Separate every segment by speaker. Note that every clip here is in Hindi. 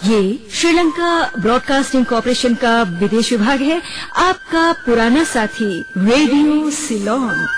Speaker 1: ये श्रीलंका ब्रॉडकास्टिंग कॉरपोरेशन का विदेश विभाग है, आपका पुराना साथी radio Ceylon.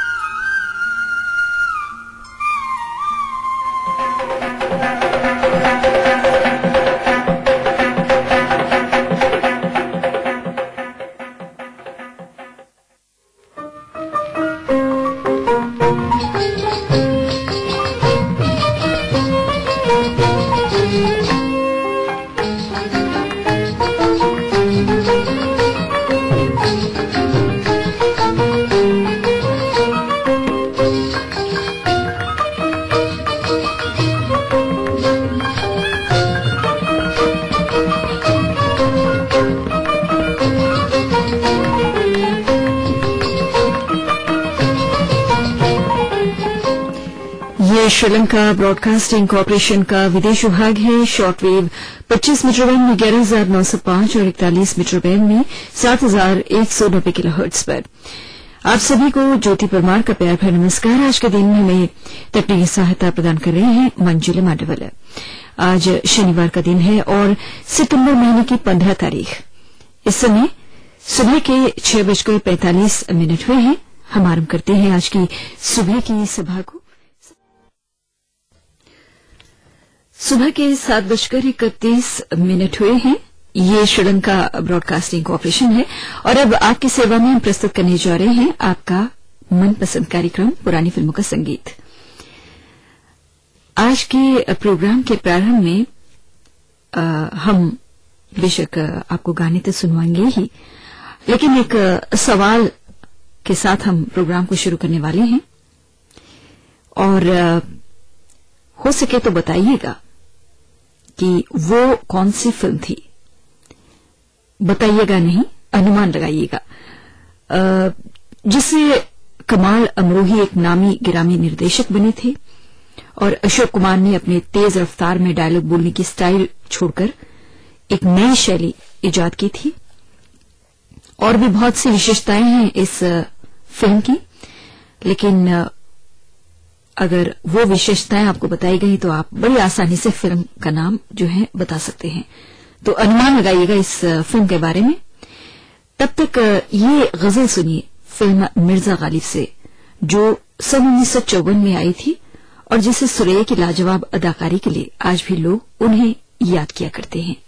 Speaker 1: Sri Lanka broadcasting corporation का विदेश विभाग है। शॉर्टवेव 25 मीटर बैंड में 11,905 और 41 मीटर बैंड में 7,190 किलोहर्ट्ज पर। आप सभी को ज्योति परमार का प्यार भरा नमस्कार। आज के दिन में हमें तकनीकी सहायता प्रदान कर रहे हैं मंजुला मांडवल। आज शनिवार का दिन है और सितंबर महीने की 15 तारीख। इस समय सुबह के 6:45 हुए हैं। हम आरंभ करते हैं आज की सुबह की सभा को। सुबह के 7:31 हुए हैं। ये श्रीलंका ब्रॉडकास्टिंग कॉरपोरेशन है और अब आपकी सेवा में हम प्रस्तुत करने जा रहे हैं आपका मनपसंद कार्यक्रम पुरानी फिल्मों का संगीत। आज के प्रोग्राम के प्रारंभ में हम बेशक आपको गाने तो सुनवाएंगे ही, लेकिन एक सवाल के साथ हम प्रोग्राम को शुरू करने वाले हैं और हो सके तो बताइएगा कि वो कौन सी फिल्म थी। बताइएगा नहीं, अनुमान लगाइएगा। जिससे कमाल अमरोही एक नामी गिरामी निर्देशक बने थे और अशोक कुमार ने अपने तेज रफ्तार में डायलॉग बोलने की स्टाइल छोड़कर एक नई शैली इजाद की थी। और भी बहुत सी विशेषताएं हैं इस फिल्म की, लेकिन अगर वो विशेषताएं आपको बताई गई तो आप बड़ी आसानी से फिल्म का नाम जो है बता सकते हैं। तो अनुमान लगाइएगा इस फिल्म के बारे में। तब तक ये गजल सुनिए फिल्म मिर्जा गालिब से, जो सन 1954 में आई थी और जिसे सुरैया की लाजवाब अदाकारी के लिए आज भी लोग उन्हें याद किया करते हैं।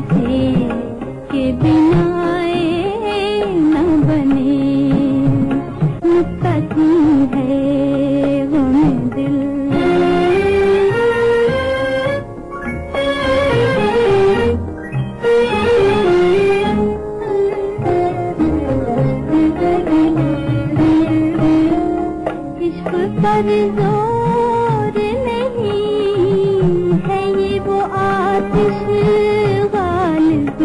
Speaker 2: थे के बिनाए न बने, मुत्तकी है वो में दिल। इश्क पर जोर नहीं है ये वो आतिश गालिब,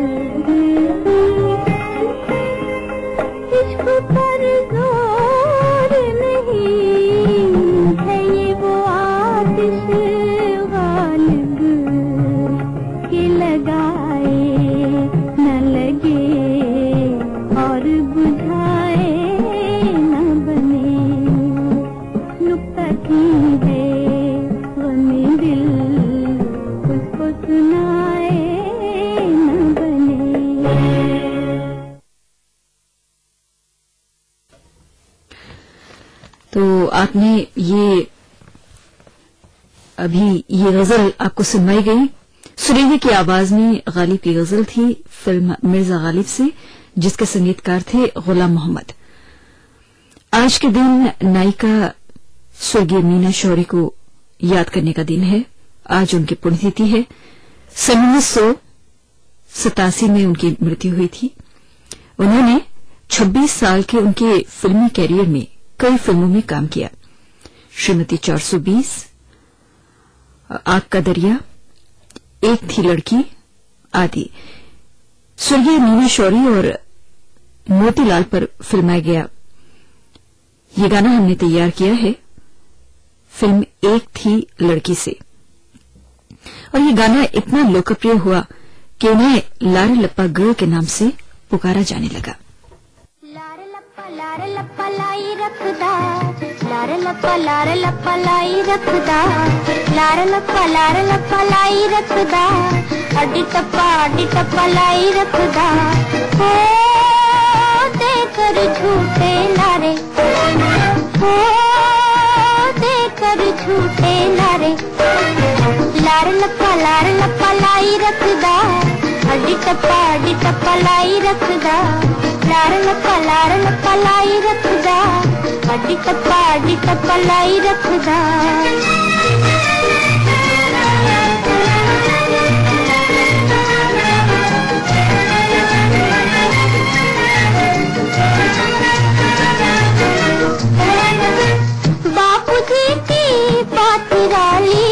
Speaker 2: इश्क पर जोर नहीं है ये वो आतिश गालिब, कि लगाए न लगे और बुझाए न बने, नुक्ता की है वो में दिल, उसको सुनाए न बने।
Speaker 1: तो आपने ये अभी ये गजल आपको सुनवाई गई सुरीली की आवाज में। गालिब की गजल थी फिल्म मिर्जा गालिब से, जिसके संगीतकार थे गुलाम मोहम्मद। आज के दिन नायिका स्वर्गीय मीना शौरी को याद करने का दिन है। आज उनकी पुण्यतिथि है। सन 1987 में उनकी मृत्यु हुई थी। उन्होंने 26 साल के उनके फिल्मी कैरियर में कई फिल्मों में काम किया। श्रीमती 420, आग का दरिया, एक थी लड़की आदि। स्वर्गीय मीना शौरी और मोतीलाल पर फिल्माया गया ये गाना हमने तैयार किया है फिल्म एक थी लड़की से। और ये गाना इतना लोकप्रिय हुआ कि उन्हें लारे लप्पा गर्ल के नाम से पुकारा जाने लगा।
Speaker 2: लारे लप्पा लाई रखदा, लारे लप्पा लाई रखदा, लारे लप्पा लाई रखदा, अड्डी टप्पा लाई रखदा, हो देकर झूठे लारे, हो देकर झूठे लारे, लारे लप्पा लाई रखदा, अड्डी टप्पा लाई रखदा, लारे लप्पा लाई रखदा, अड्डी टप्पा लाई रखदा। बापूजी की बात निराली,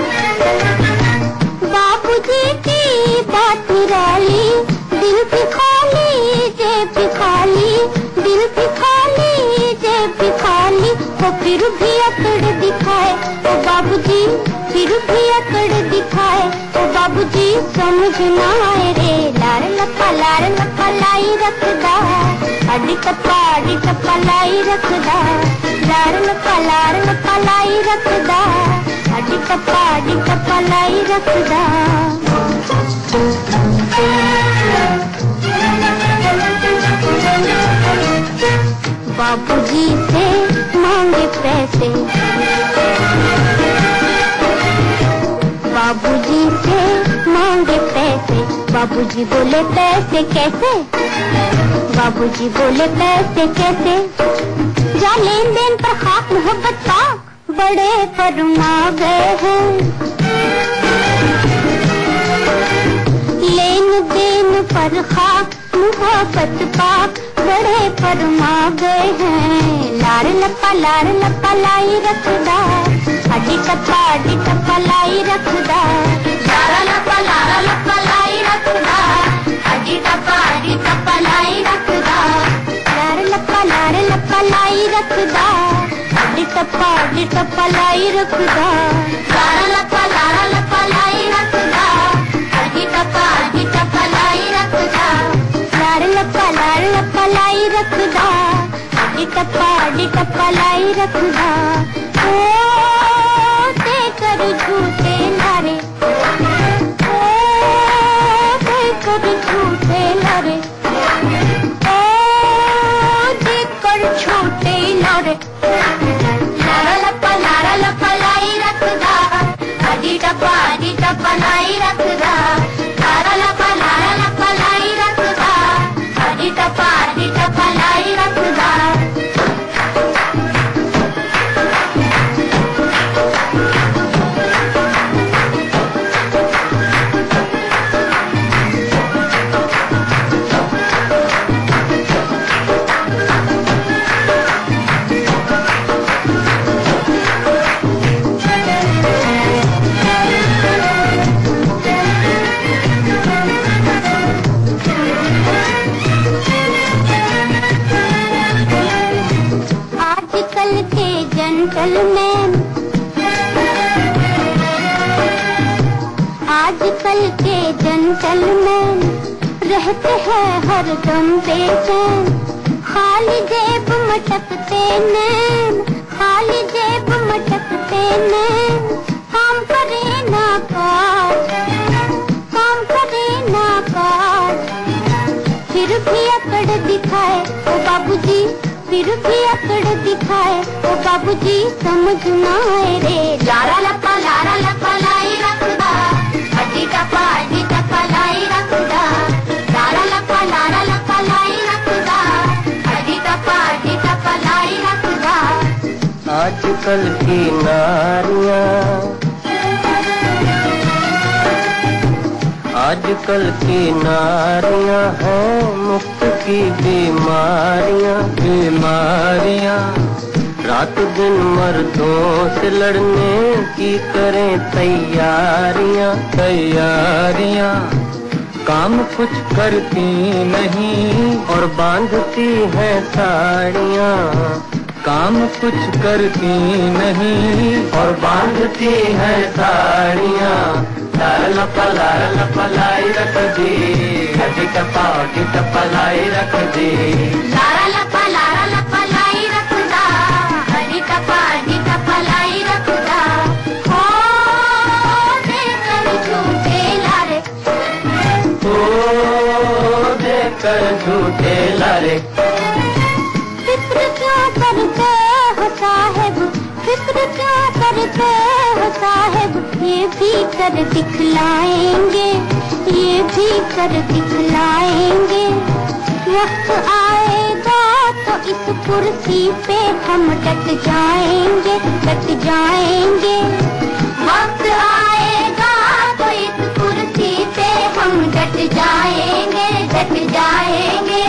Speaker 2: बापूजी की बात निराली, दिल भी खाली जेब भी खाली, दिल भी खाली जेब भी खाली, वो फिर भी अकड़ दिखाए ओ बाबूजी, फिर भी अकड़ दिखाए ओ बाबूजी, समझ ना आए रे। लारे लप्पा लाई रखदा, अड्डी टप्पा लाई रखदा, लारे लप्पा लाई रखदा, अड्डी टप्पा लाई रखदा। बाबूजी से मांगे पैसे, बाबूजी से मांगे पैसे, बाबूजी बोले पैसे कैसे, बाबूजी बोले पैसे कैसे, जा लेन देन पर खाक मोहब्बत पाक, बड़े फरमा गए हैं, लेन देन पर खाक मोहब्बत पाक, बड़े फरमा गए हैं। लारे लप्पा लाई रखदा, अड्डी टप्पा लाई रखदा, लारा लप्पा लाई रखदा, अड्डी टप्पा लाई रखदा, लारे लप्पा लाई रखदा, अड्डी टप्पा लाई रखदा, लारा लप्पा लाई रखदा, अड्डी टप्पा लाई रखदा, लारे लप्पा लाई रखदा, अड्डी टप्पा लाई रखदा, ओ देकर झूठे लारे, ओ देकर झूठे लारे, ओ देकर झूठे लारे, लारा लप्पा लाई रखदा, अड्डी टप्पा लाई रखदा, लारा लप्पा चंचल नैन रहते हैं हरदम बेचैन, खाली जेब मटकते नैन, खाली जेब मटकते नैन, काम करे ना काज, काम करे ना काज, फिर भी अकड़ दिखाए ओ बाबूजी, फिर भी अकड़ दिखाए ओ बाबूजी, समझ ना आए रे। लारा लपा लाई रखदा, अड्डी टपा लाई रखदा, लारा लपा लाई रखदा, अड्डी टपा लाई रखदा।
Speaker 3: आजकल की नारियां, आजकल की नारियां हैं मुफ्त की बीमारियां, बीमारियां। रात दिन मर्दों से लड़ने की करें तैयारियां, तैयारियां। काम कुछ करती नहीं और बांधती हैं साड़ियां, काम कुछ करती नहीं और बांधती हैं साड़ियां। लपा लाई रख दी, अड्डी टपा लाई रख दी,
Speaker 2: लारा लपा लाई रखदा, अड्डी टपा लाई रखदा। हो देकर झूठे लारे,
Speaker 3: ओ देकर झूठे लारे।
Speaker 2: फिक्र क्यों करते हो साहेब, फिक्र क्यों करते हो साहेब, ये भी कर दिखलाएंगे, ये भी कर दिखलाएंगे। वक्त आएगा तो इस कुर्सी पे हम डट जाएंगे, डट जाएंगे। वक्त आएगा तो इस कुर्सी पे हम डट जाएंगे, डट जाएंगे।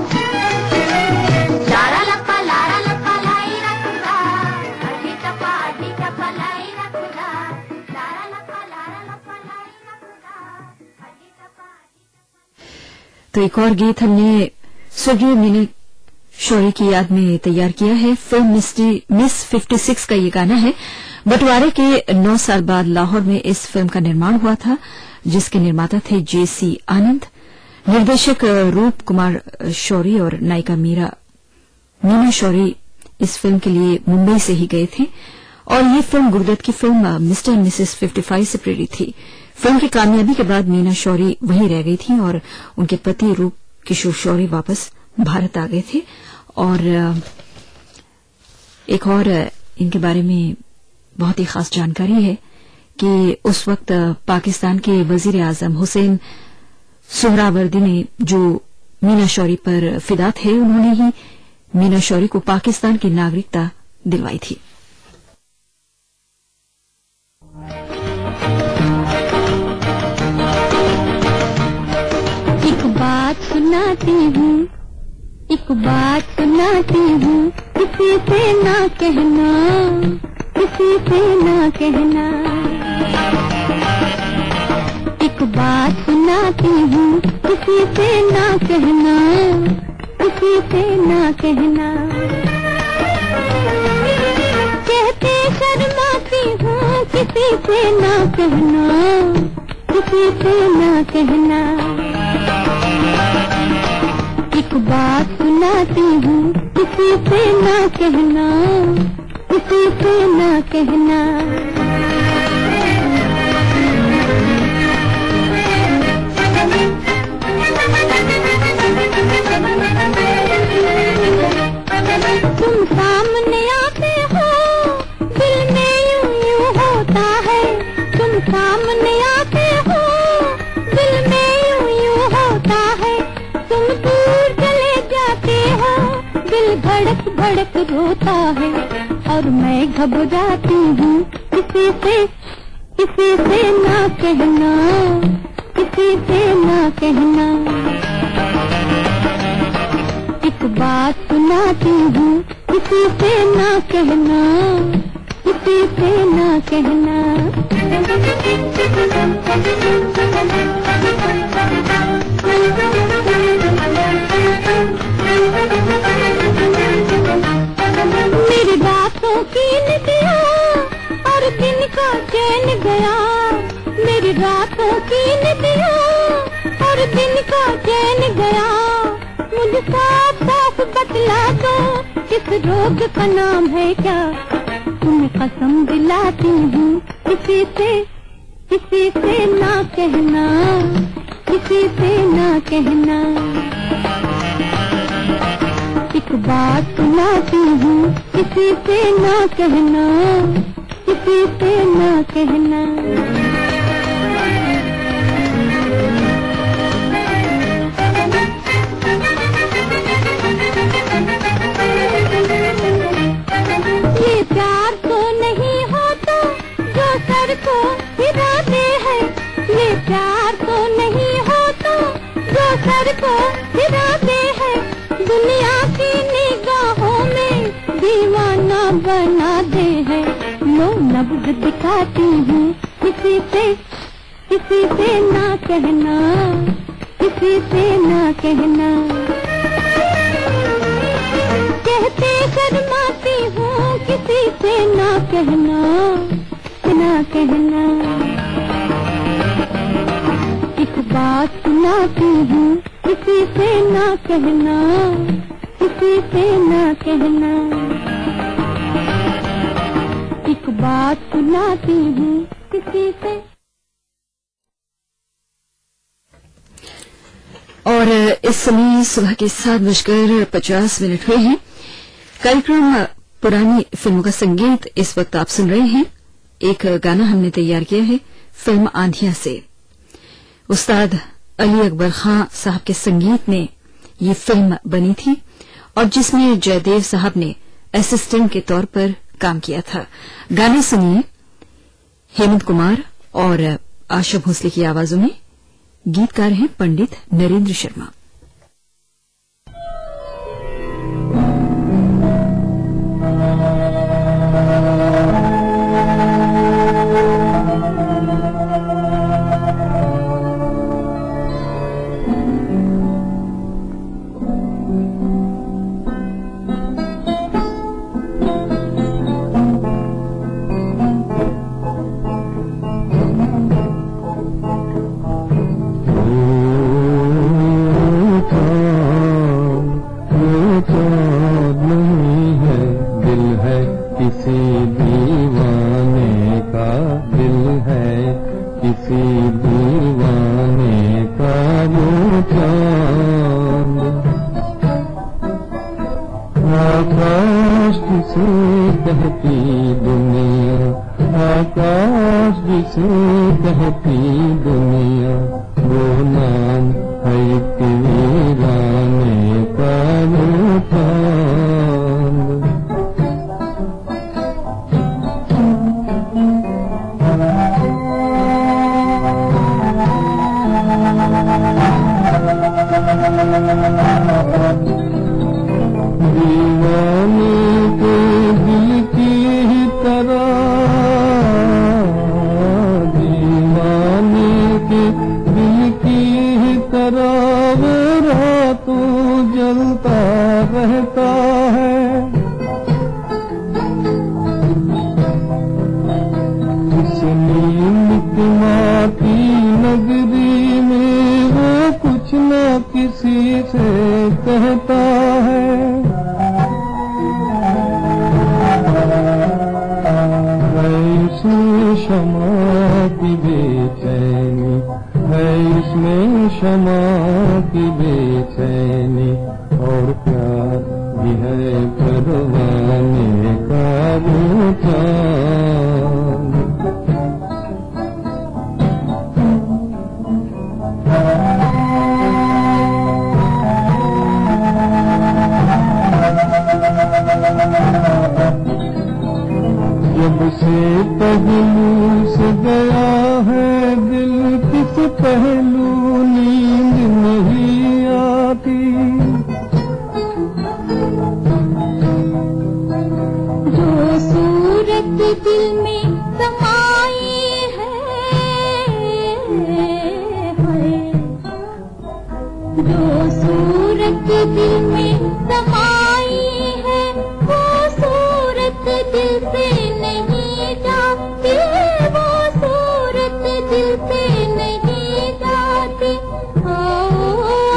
Speaker 2: लारा लपा लाई रखदा, अड्डी टपा लाई रखदा, लारा लपा लाई रखदा, अड्डी टपा।
Speaker 1: तो एक और गीत हमने स्वर्गीय मीना शौरी की याद में तैयार किया है। फिल्म मिस 56 का ये गाना है। बंटवारे के 9 साल बाद लाहौर में इस फिल्म का निर्माण हुआ था, जिसके निर्माता थे JC आनंद, निर्देशक रूप कुमार शौरी और नायिका मीना शौरी इस फिल्म के लिए मुंबई से ही गए थे और ये फिल्म गुरुदत्त की फिल्म मिस्टर एंड मिसेस 55 से प्रेरित थी। फिल्म की कामयाबी के बाद मीना शौरी वहीं रह गई थी और उनके पति रूप किशोर शौरी वापस भारत आ गए थे। और एक और इनके बारे में बहुत ही खास जानकारी है कि उस वक्त पाकिस्तान के वजीर आजम हुसैन सोहरावर्दी ने जो मीना शौरी पर फिदा थे, उन्होंने ही मीना शौरी को पाकिस्तान की नागरिकता दिलवाई थी।
Speaker 2: एक बात सुनाती हूँ, एक बात सुनाती हूँ, किसी से ना कहना, किसी से ना कहना। एक बात सुनाती हूँ, किसी से ना कहना, किसी से ना कहना। कहते शर्माती हूँ, किसी से ना कहना, किसी से ना कहना। एक बात सुनाती हूँ, किसी से ना कहना, किसी से ना कहना। तुम सामने आते हो, दिल में यूं यूं होता है। तुम सामने आते हो, दिल में यूं यूं होता है। तुम दूर चले जाते हो, दिल धड़क धड़क रोता है। और मैं घबराती हूँ, किसी से ना कहना, किसी से ना कहना। एक बात सुनाती हूँ, किसी से ना कहना, किसी से ना कहना। मेरी रातों की निदिया और दिन का चैन गया, मेरी रातों की निदिया चैन गया, मुझे साफ साफ बतला दो इस रोग का नाम है क्या। तुम्हें कसम दिलाती हूँ किसी से ना कहना, किसी से ना कहना। एक बात सुनाती हूँ किसी से ना कहना, किसी से ना कहना। ये प्यार तो नहीं होता जो सर को हिलाते हैं, ये प्यार तो नहीं होता जो सर को हिलाते हैं। दुनिया की निगाहों में दीवाना बनाते हैं। लो नब्ज़ दिखाती हूँ किसी से ना कहना, किसी से ना कहना। कहते शर्माती हूँ किसी से ना कहना, ना कहना। एक बात सुनाती हूँ किसी से ना कहना, किसी से ना कहना। एक बात सुनाती हूँ किसी से।
Speaker 1: और इस समय सुबह के 7:50 हुए हैं। कार्यक्रम पुरानी फिल्मों का संगीत इस वक्त आप सुन रहे हैं। एक गाना हमने तैयार किया है फिल्म आंधियां से। उस्ताद अली अकबर खां साहब के संगीत में ये फिल्म बनी थी और जिसमें जयदेव साहब ने असिस्टेंट के तौर पर काम किया था। गाना सुनिए हेमंत कुमार और आशा भोसले की आवाजों में। गीतकार हैं पंडित नरेंद्र शर्मा।
Speaker 2: दिल से नहीं जाती।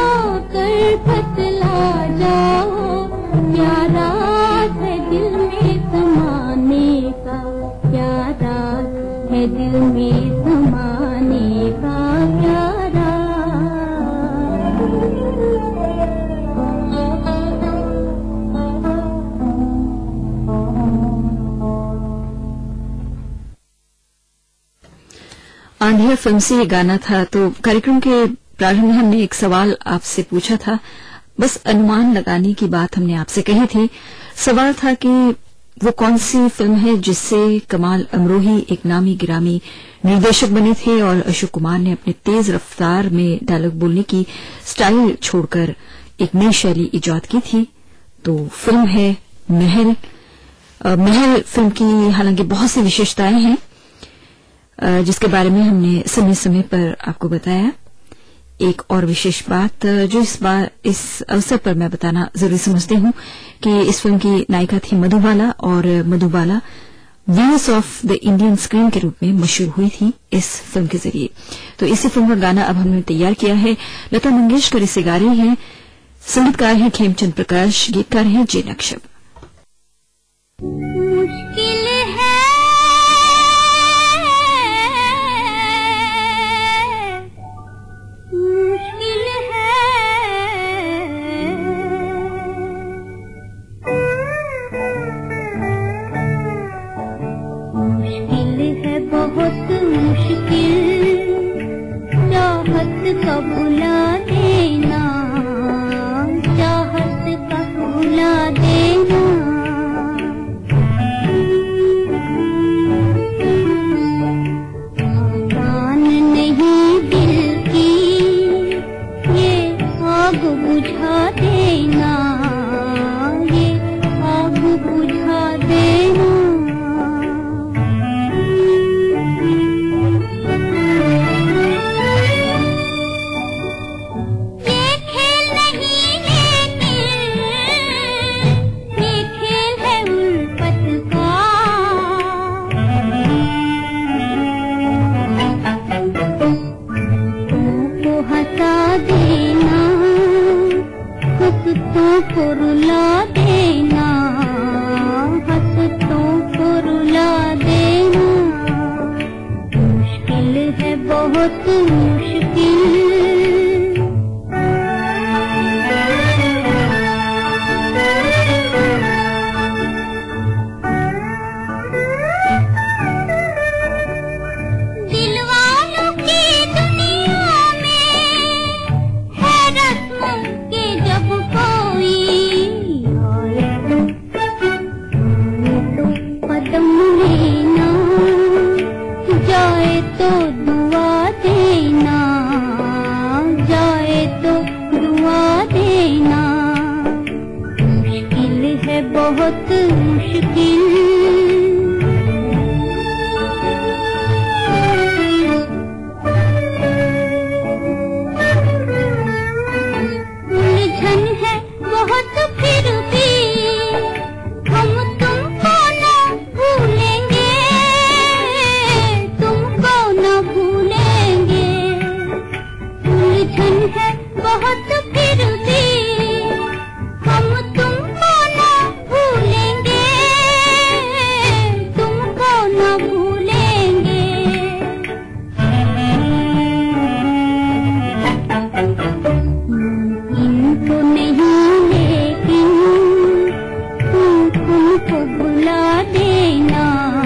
Speaker 1: डांडिया फिल्म से ये गाना था। तो कार्यक्रम के प्रारंभ में हमने एक सवाल आपसे पूछा था, बस अनुमान लगाने की बात हमने आपसे कही थी। सवाल था कि वो कौन सी फिल्म है जिससे कमाल अमरोही एक नामी गिरामी निर्देशक बने थे और अशोक कुमार ने अपने तेज रफ्तार में डायलॉग बोलने की स्टाइल छोड़कर एक नई शैली इजाद की थी। तो फिल्म है महल। महल फिल्म की हालांकि बहुत सी विशेषताएं हैं जिसके बारे में हमने समय समय पर आपको बताया। एक और विशेष बात जो इस अवसर पर मैं बताना जरूरी समझती हूं कि इस फिल्म की नायिका थी मधुबाला, और Madhubala Venus of the Indian screen के रूप में मशहूर हुई थी इस फिल्म के जरिए। तो इसी फिल्म का गाना अब हमने तैयार किया है। लता मंगेशकर इसे गा रही हैं, संगीतकार हैं खेमचंद प्रकाश, गीतकार हैं जे नक्शब।
Speaker 2: मुश्किल है बहुत मुश्किल चाहत का भुला देना, चाहत का भुला देना। आसान नहीं दिल की ये आग बुझा देना, ये आग बुझा देना। को रुला देना, हंसतों को रुला देना। मुश्किल है बहुत मुश्किल। बहुत मुश्किल। उलझन है बहुत फिर भी हम तुमको न भूलेंगे, तुमको न भूलेंगे। उलझन है बहुत फिर भी हम तुमको न भूलेंगे, तुमको न भूलेंगे। इनको नहीं लेकिन तुमको भुला देना,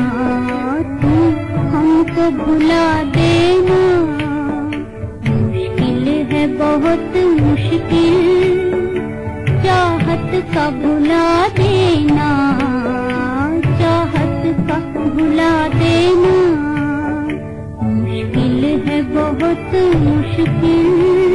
Speaker 2: तुम हमको भुला देना। मुश्किल है बहुत मुश्किल चाहत का भुला देना, चाहत का भुला देना। मुश्किल है बहुत मुश्किल।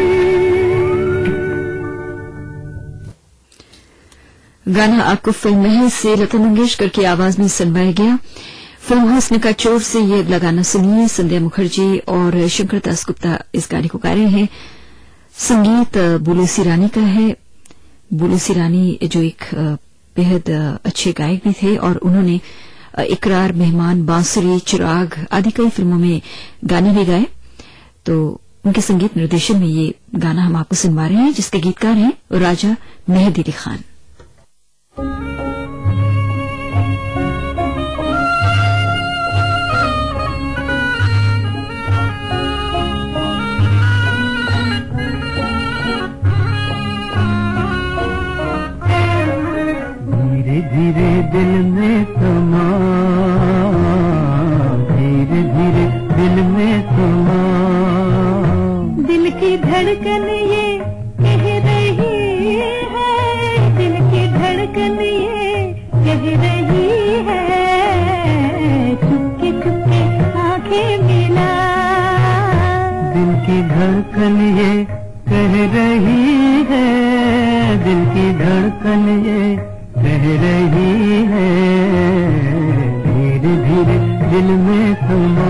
Speaker 1: गाना आपको फिल्म महल से लता मंगेशकर की आवाज में सुनवाया गया। फिल्म हुस्न का चोर से ये अगला गाना सुनिए। संध्या मुखर्जी और शंकर दास गुप्ता इस गाने को गा रहे हैं। संगीत बुलूसी रानी का है। बुलूसी रानी जो एक बेहद अच्छे गायक भी थे और उन्होंने इकरार, मेहमान, बांसुरी, चिराग आदि कई फिल्मों में गाने भी गाए। तो उनके संगीत निर्देशन में ये गाना हम आपको सुनवा रहे हैं, जिसके गीतकार हैं राजा मेहदी अली खान।
Speaker 3: धीरे दिल में समा, धीरे धीरे दिल में समा।
Speaker 2: कलिए कह रही है, चुपके चुपके आंखें मिला।
Speaker 3: दिल की धड़कन ये कह रही है, दिल की धड़कन ये कह रही है, धीरे धीरे दिल में समा।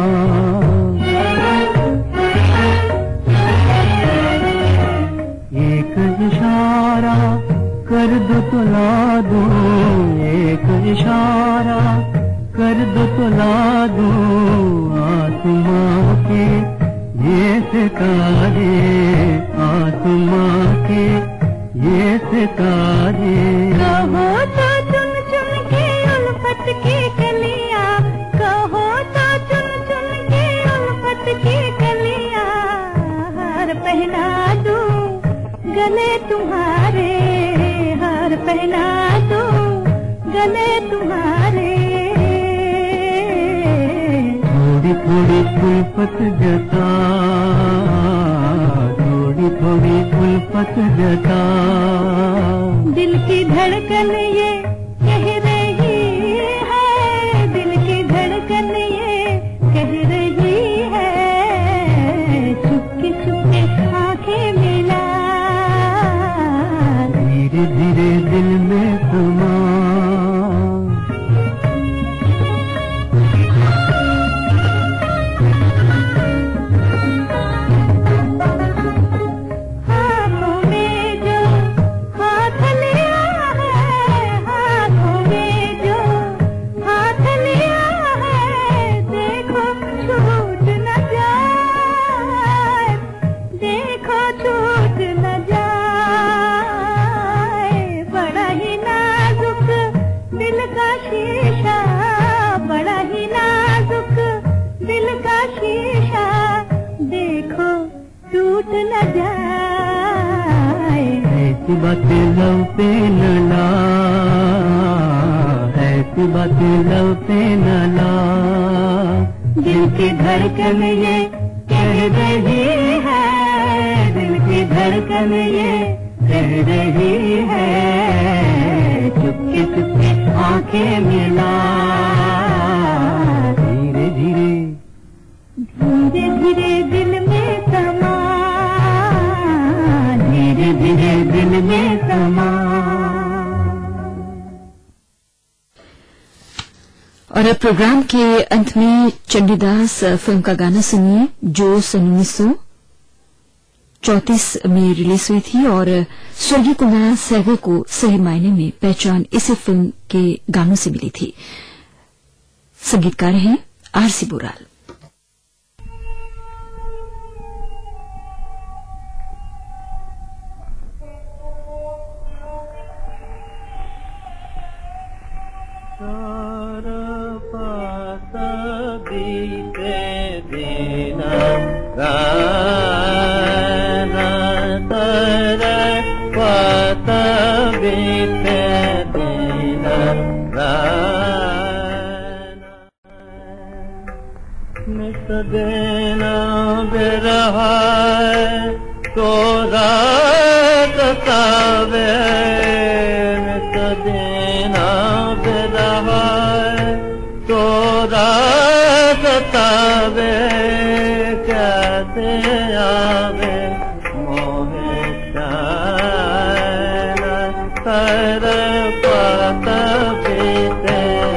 Speaker 3: एक इशारा कर दो तो ला दूं, एक इशारा कर दो तो ला दूं, आसमां के ये सितारे, आसमां के ये सितारे।
Speaker 2: कहो तो चुन चुन के उल्फत की कलियां, कहो तो चुन चुन के उल्फत की कलियां, हार पहना दूं गले तुम्हारे, हार पहना दूं गले तुम्हारे।
Speaker 3: थोड़ी थोड़ी उल्फत जता, थोड़ी थोड़ी उल्फत जता।
Speaker 2: दिल की धड़कन ये कह रही है, दिल की धड़कन ये कह रही है, चुपके चुपके आंखें मिला।
Speaker 3: धीरे धीरे दिल में समा। ऐसी बातें लव पे न ला, ऐसी बातें लव पे न ला।
Speaker 2: दिल की धड़कन ये कह रही है, दिल की धड़कन ये कह रही है, चुपके चुपके आंखें मिला।
Speaker 3: धीरे धीरे
Speaker 2: धीरे धीरे दिल में समा, धीरे धीरे दिल में समा।
Speaker 1: और अब प्रोग्राम के अंत में चंडीदास फिल्म का गाना सुनिए, जो सन 1934 में रिलीज हुई थी और स्वर्गीय कुमार सहगल को सही मायने में पहचान इसी फिल्म के गानों से मिली थी। संगीतकार हैं आरसी बुराल।
Speaker 3: देना बेरहा तो रात तावे, देना बेरहा तो रात तावे, कैसे आवे मोहे शान तर पात बीते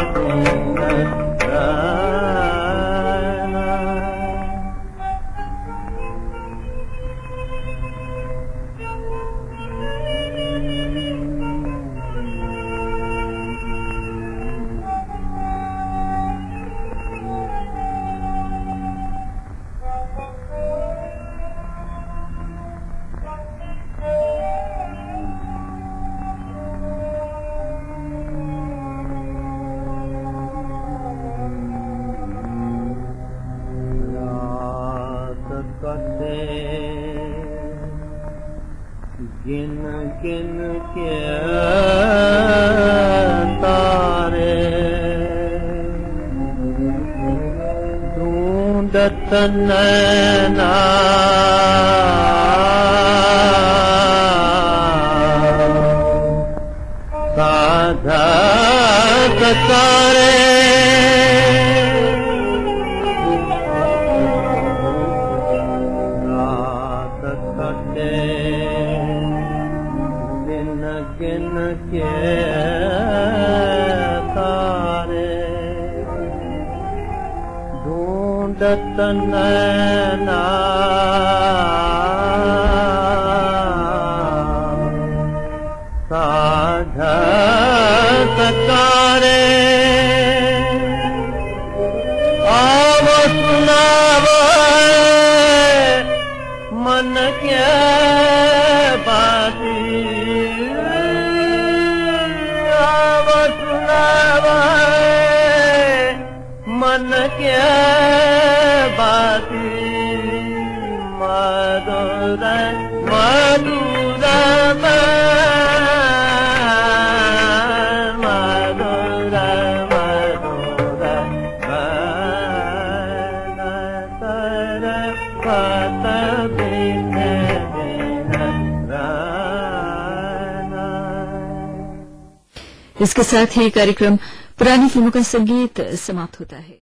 Speaker 3: गिन गिन के तारे ढूंढत नैना, सकारे रात कटे दिन गिन के तारे ढूंढत नैना साझा सकारे आव सुनाव मन के बाती आव सुनाव मन के बाती मधुर मधुर
Speaker 1: इसके साथ ही कार्यक्रम पुरानी फिल्मों का संगीत समाप्त होता है।